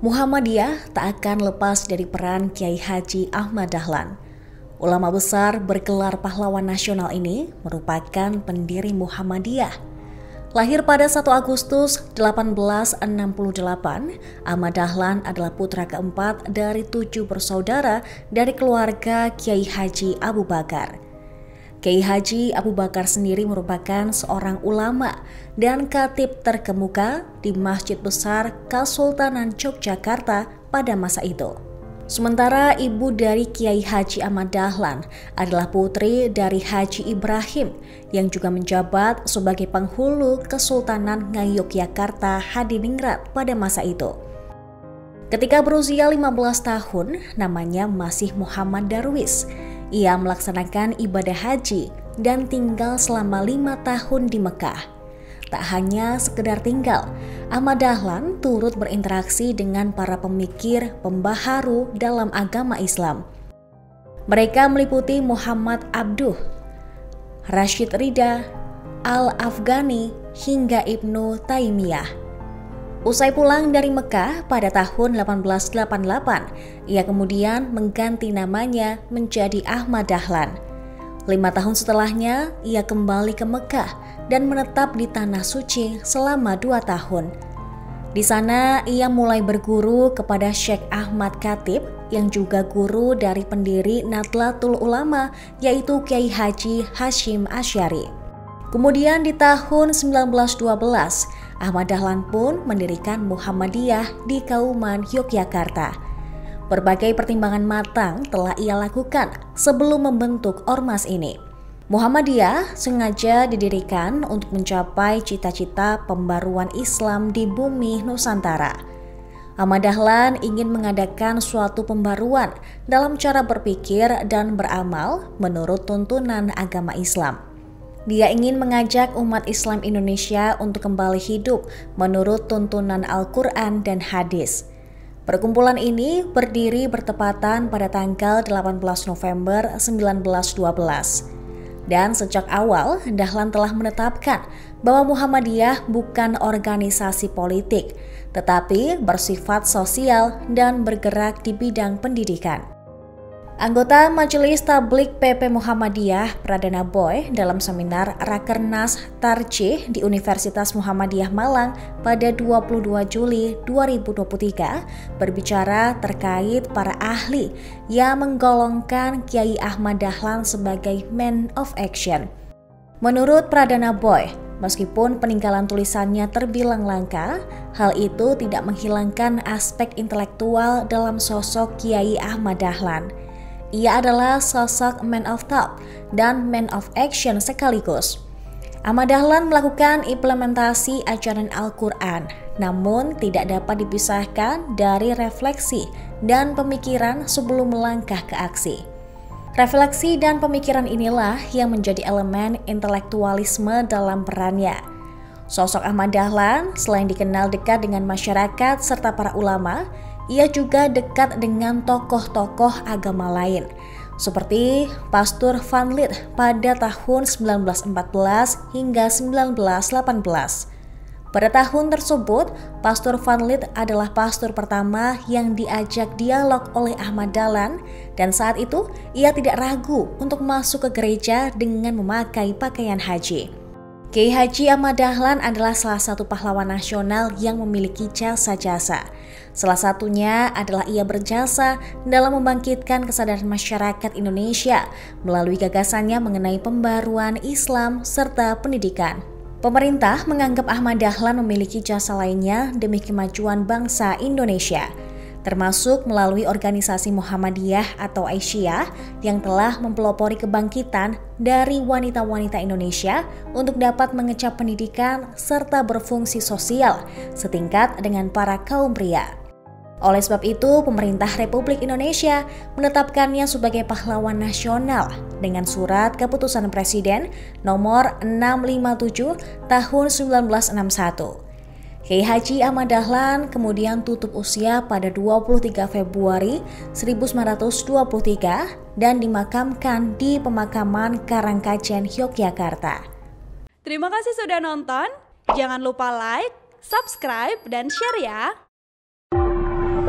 Muhammadiyah tak akan lepas dari peran Kiai Haji Ahmad Dahlan. Ulama besar bergelar pahlawan nasional ini merupakan pendiri Muhammadiyah. Lahir pada 1 Agustus 1868, Ahmad Dahlan adalah putra keempat dari 7 bersaudara dari keluarga Kiai Haji Abu Bakar. Kiai Haji Abu Bakar sendiri merupakan seorang ulama dan khatib terkemuka di Masjid Besar Kesultanan Yogyakarta pada masa itu. Sementara ibu dari Kiai Haji Ahmad Dahlan adalah putri dari Haji Ibrahim yang juga menjabat sebagai penghulu Kesultanan Ngayogyakarta Hadiningrat pada masa itu. Ketika berusia 15 tahun, namanya masih Muhammad Darwis. Ia melaksanakan ibadah haji dan tinggal selama 5 tahun di Mekah. Tak hanya sekedar tinggal, Ahmad Dahlan turut berinteraksi dengan para pemikir pembaharu dalam agama Islam. Mereka meliputi Muhammad Abduh, Rashid Ridha, Al-Afghani, hingga Ibnu Taimiyah. Usai pulang dari Mekah pada tahun 1888, ia kemudian mengganti namanya menjadi Ahmad Dahlan. 5 tahun setelahnya, ia kembali ke Mekah dan menetap di Tanah Suci selama 2 tahun. Di sana, ia mulai berguru kepada Syekh Ahmad Khatib yang juga guru dari pendiri Nahdlatul Ulama, yaitu Kiai Haji Hasyim Asy'ari. Kemudian di tahun 1912, Ahmad Dahlan pun mendirikan Muhammadiyah di Kauman Yogyakarta. Berbagai pertimbangan matang telah ia lakukan sebelum membentuk ormas ini. Muhammadiyah sengaja didirikan untuk mencapai cita-cita pembaruan Islam di bumi Nusantara. Ahmad Dahlan ingin mengadakan suatu pembaruan dalam cara berpikir dan beramal menurut tuntunan agama Islam. Dia ingin mengajak umat Islam Indonesia untuk kembali hidup menurut tuntunan Al-Quran dan hadis. Perkumpulan ini berdiri bertepatan pada tanggal 18 November 1912. Dan sejak awal, Dahlan telah menetapkan bahwa Muhammadiyah bukan organisasi politik, tetapi bersifat sosial dan bergerak di bidang pendidikan. Anggota Majelis Tabligh PP Muhammadiyah Pradana Boy dalam seminar Rakernas Tarjih di Universitas Muhammadiyah Malang pada 22 Juli 2023 berbicara terkait para ahli yang menggolongkan Kiai Ahmad Dahlan sebagai man of action. Menurut Pradana Boy, meskipun peninggalan tulisannya terbilang langka, hal itu tidak menghilangkan aspek intelektual dalam sosok Kiai Ahmad Dahlan. Ia adalah sosok man of thought dan man of action sekaligus. Ahmad Dahlan melakukan implementasi ajaran Al-Quran, namun tidak dapat dipisahkan dari refleksi dan pemikiran sebelum melangkah ke aksi. Refleksi dan pemikiran inilah yang menjadi elemen intelektualisme dalam perannya. Sosok Ahmad Dahlan selain dikenal dekat dengan masyarakat serta para ulama, ia juga dekat dengan tokoh-tokoh agama lain, seperti Pastor Van Lith pada tahun 1914 hingga 1918. Pada tahun tersebut, Pastor Van Lith adalah pastor pertama yang diajak dialog oleh Ahmad Dahlan, dan saat itu ia tidak ragu untuk masuk ke gereja dengan memakai pakaian haji. Kiai Haji Ahmad Dahlan adalah salah satu pahlawan nasional yang memiliki jasa-jasa. Salah satunya adalah ia berjasa dalam membangkitkan kesadaran masyarakat Indonesia melalui gagasannya mengenai pembaruan Islam serta pendidikan. Pemerintah menganggap Ahmad Dahlan memiliki jasa lainnya demi kemajuan bangsa Indonesia, termasuk melalui organisasi Muhammadiyah atau Aisyah yang telah mempelopori kebangkitan dari wanita-wanita Indonesia untuk dapat mengecap pendidikan serta berfungsi sosial setingkat dengan para kaum pria. Oleh sebab itu, pemerintah Republik Indonesia menetapkannya sebagai pahlawan nasional dengan surat keputusan Presiden nomor 657 tahun 1961. Kiai Haji Ahmad Dahlan kemudian tutup usia pada 23 Februari 1923 dan dimakamkan di pemakaman Karangkajen, Yogyakarta. Terima kasih sudah nonton. Jangan lupa like, subscribe, dan share ya.